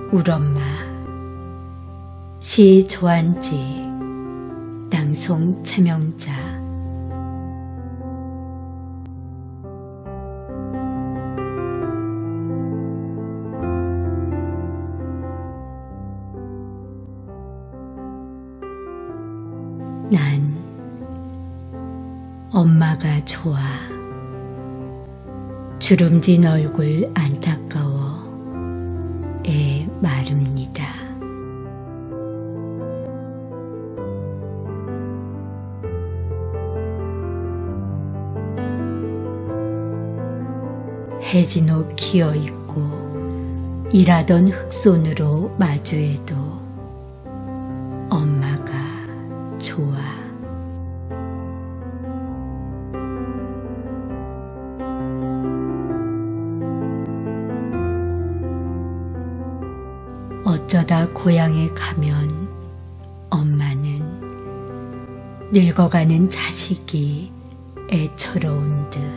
울엄마 시 조한지 낭송 차명자 난 엄마가 좋아. 주름진 얼굴 안타까워 애 마릅니다. 해진옷 기어있고 일하던 흑손으로 마주해도 엄마가 좋아. 어쩌다 고향에 가면 엄마는 늙어가는 자식이 애처로운 듯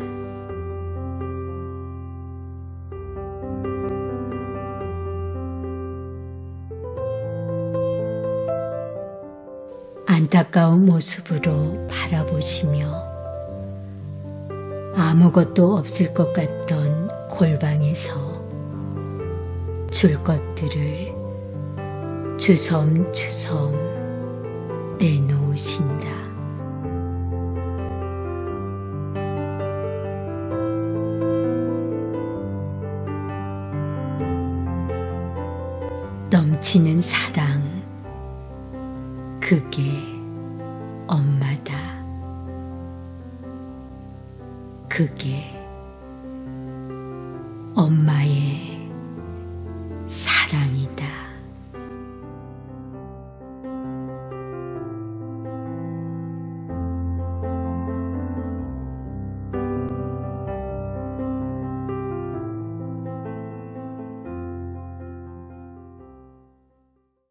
안타까운 모습으로 바라보시며 아무것도 없을 것 같던 골방에서 줄 것들을 주섬주섬 내놓으신다. 넘치는 사랑, 그게 엄마다. 그게